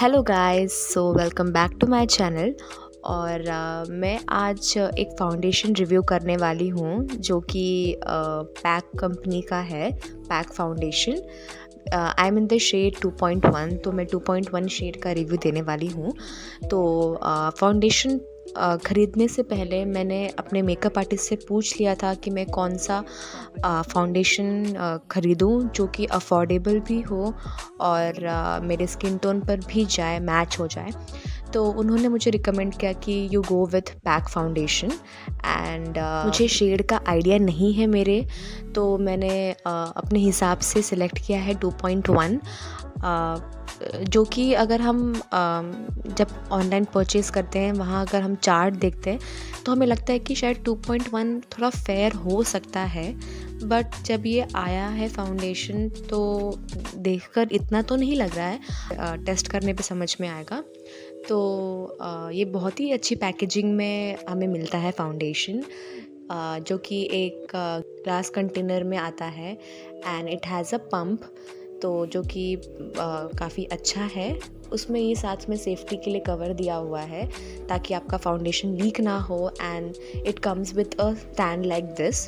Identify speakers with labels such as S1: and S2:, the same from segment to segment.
S1: Hello guys, so welcome back to my channel. और मैं आज एक फाउंडेशन रिव्यू करने वाली हूँ जो कि पैक कंपनी का है, Pac foundation. I am in the shade 2.1, तो मैं 2.1 शेड का रिव्यू देने वाली हूँ। तो फाउंडेशन ख़रीदने से पहले मैंने अपने मेकअप आर्टिस्ट से पूछ लिया था कि मैं कौन सा फाउंडेशन ख़रीदूँ जो कि अफोर्डेबल भी हो और मेरे स्किन टोन पर भी जाए, मैच हो जाए। तो उन्होंने मुझे रिकमेंड किया कि you go with Pac foundation. And मुझे शेड का आइडिया नहीं है मेरे, तो मैंने अपने हिसाब से सिलेक्ट किया है 2.1, जो कि अगर हम जब ऑनलाइन परचेज़ करते हैं वहाँ अगर हम चार्ट देखते हैं तो हमें लगता है कि शायद 2.1 थोड़ा फेयर हो सकता है। बट जब ये आया है फाउंडेशन तो देखकर इतना तो नहीं लग रहा है, टेस्ट करने पे समझ में आएगा। तो ये बहुत ही अच्छी पैकेजिंग में हमें मिलता है फाउंडेशन, जो कि एक ग्लास कंटेनर में आता है and it has a pump, तो जो कि काफ़ी अच्छा है। उसमें ये साथ में सेफ्टी के लिए कवर दिया हुआ है ताकि आपका फाउंडेशन लीक ना हो, and it comes with a stand like this.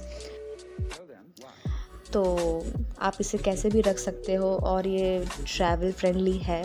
S1: तो आप इसे कैसे भी रख सकते हो और ये ट्रैवल फ्रेंडली है।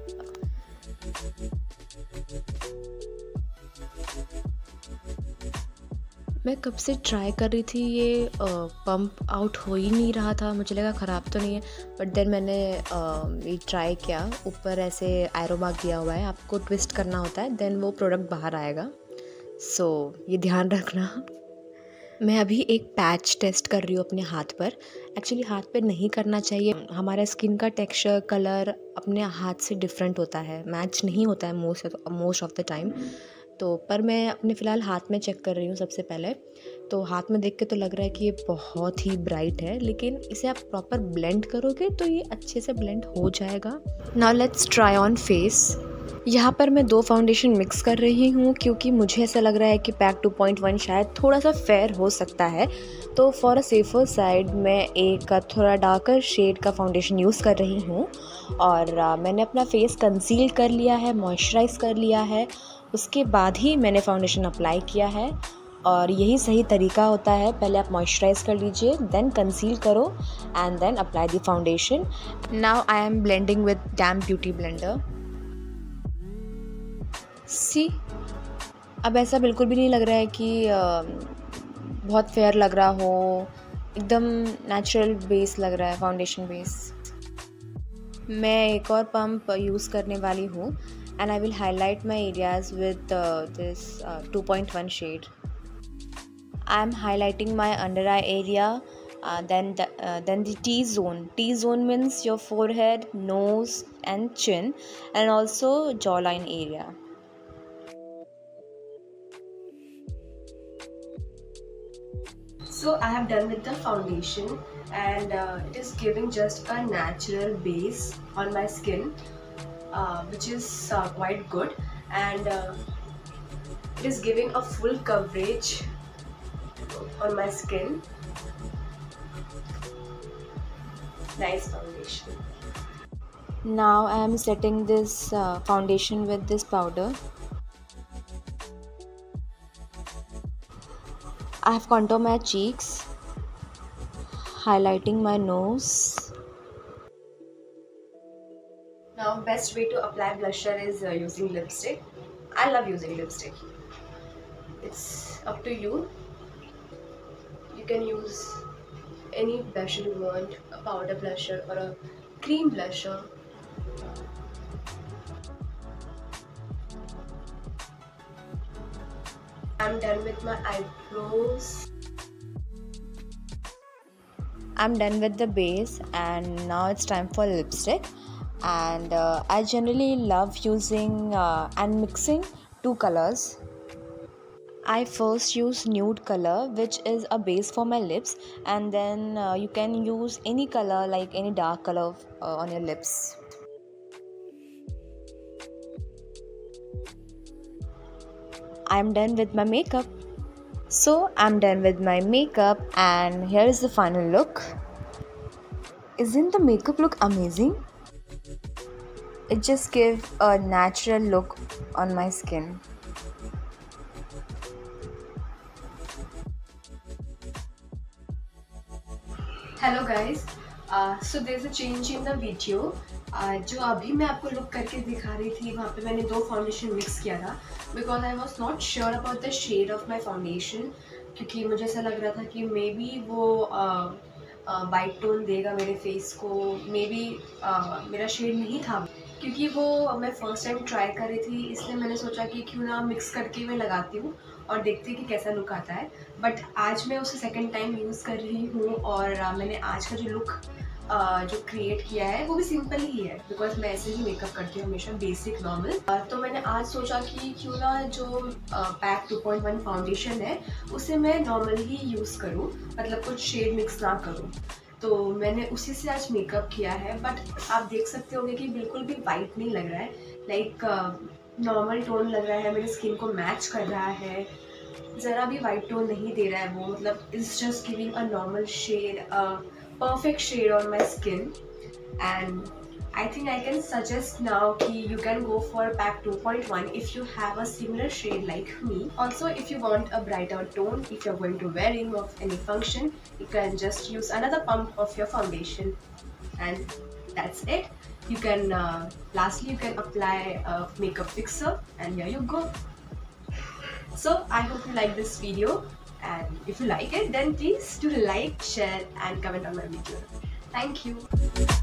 S1: मैं कब से ट्राई कर रही थी, ये पंप आउट हो ही नहीं रहा था। मुझे लगा ख़राब तो नहीं है, बट देन मैंने ये ट्राई किया। ऊपर ऐसे एरो मार्क दिया हुआ है, आपको ट्विस्ट करना होता है, देन वो प्रोडक्ट बाहर आएगा। सो ये ध्यान रखना। मैं अभी एक पैच टेस्ट कर रही हूँ अपने हाथ पर। एक्चुअली हाथ पे नहीं करना चाहिए, हमारा स्किन का टेक्सचर, कलर अपने हाथ से डिफरेंट होता है, मैच नहीं होता है मोस्ट ऑफ द टाइम। तो पर मैं अपने फ़िलहाल हाथ में चेक कर रही हूँ सबसे पहले। तो हाथ में देख के तो लग रहा है कि ये बहुत ही ब्राइट है, लेकिन इसे आप प्रॉपर ब्लेंड करोगे तो ये अच्छे से ब्लेंड हो जाएगा। Now let's try on face. यहाँ पर मैं दो फाउंडेशन मिक्स कर रही हूँ क्योंकि मुझे ऐसा लग रहा है कि पैक 2.1 शायद थोड़ा सा फेयर हो सकता है। तो फॉर अ सेफर साइड मैं एक थोड़ा डार्कर शेड का फाउंडेशन यूज़ कर रही हूँ। और मैंने अपना फेस कंसील कर लिया है, मॉइस्चराइज कर लिया है, उसके बाद ही मैंने फाउंडेशन अप्लाई किया है। और यही सही तरीका होता है, पहले आप मॉइस्चराइज कर लीजिए, देन कंसील करो and then apply the foundation. Now I am blending with damn beauty blender. See, अब ऐसा बिल्कुल भी नहीं लग रहा है कि बहुत फेयर लग रहा हो, एकदम नेचुरल बेस लग रहा है, फाउंडेशन बेस। मैं एक और पंप यूज़ करने वाली हूँ and I will highlight my areas with this 2.1 shade. I am highlighting my under eye area, then the T zone. T zone means your forehead, nose and chin, and also jawline area. So I have done with the foundation, and it is giving just a natural base on my skin, which is quite good, and it is giving a full coverage on my skin. Nice foundation. Now I am setting this foundation with this powder. I have contoured my cheeks, highlighting my nose. Now best way to apply blusher is using lipstick. I love using lipstick. It's up to you. You can use any blusher you want, a powder blusher or a cream blusher. I'm done with my eyebrows. I'm done with the base and now it's time for lipstick. And I generally love using and mixing two colors. I first use nude color, which is a base for my lips, and then you can use any color, like any dark color on your lips. I'm done with my makeup. So I'm done with my makeup and here is the final look. Isn't the makeup look amazing? It just gives a natural look on my skin.
S2: Hello guys, so there is a change in the video. जो अभी मैं आपको look करके दिखा रही थी, वहाँ पे मैंने दो फाउंडेशन मिक्स किया था because I was not sure about the shade of my foundation, क्योंकि मुझे ऐसा लग रहा था कि मे बी वो वाइट टोन देगा मेरे फेस को। मे बी मेरा शेड नहीं था, क्योंकि वो मैं फर्स्ट टाइम ट्राई कर रही थी, इसलिए मैंने सोचा कि क्यों ना मिक्स करके मैं लगाती हूँ और देखते हैं कि कैसा लुक आता है। बट आज मैं उसे सेकंड टाइम यूज़ कर रही हूँ और मैंने आज का जो लुक जो क्रिएट किया है वो भी सिंपल ही है, बिकॉज मैं ऐसे ही मेकअप करती हूँ हमेशा, बेसिक नॉर्मल। तो मैंने आज सोचा कि क्यों ना जो पैक 2.1 फाउंडेशन है उसे मैं नॉर्मल ही यूज़ करूँ, मतलब कुछ शेड मिक्स ना करूँ। तो मैंने उसी से आज मेकअप किया है, बट आप देख सकते होंगे कि बिल्कुल भी वाइट नहीं लग रहा है, लाइक नॉर्मल टोन लग रहा है, मेरी स्किन को मैच कर रहा है, ज़रा भी वाइट टोन नहीं दे रहा है वो, मतलब it's just giving a normal shade, a perfect shade on my skin. And I think I can suggest now कि you can go for pack 2.1 if you have a similar shade like me. Also, if you want a brighter tone, if you're going to wearing of any function, you can just use another pump of your foundation, and that's it. You can lastly you can apply a makeup fixer, and here you go. So I hope you like this video, and if you like it, then please do like, share and comment on my video. Thank you.